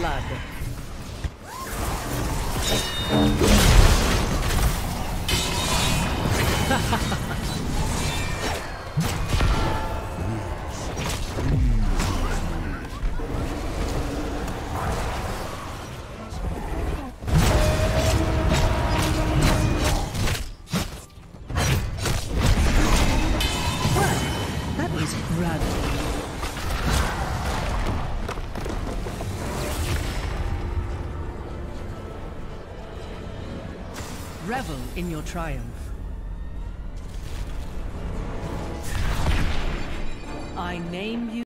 blood. That was rather. Revel in your triumph. I name you.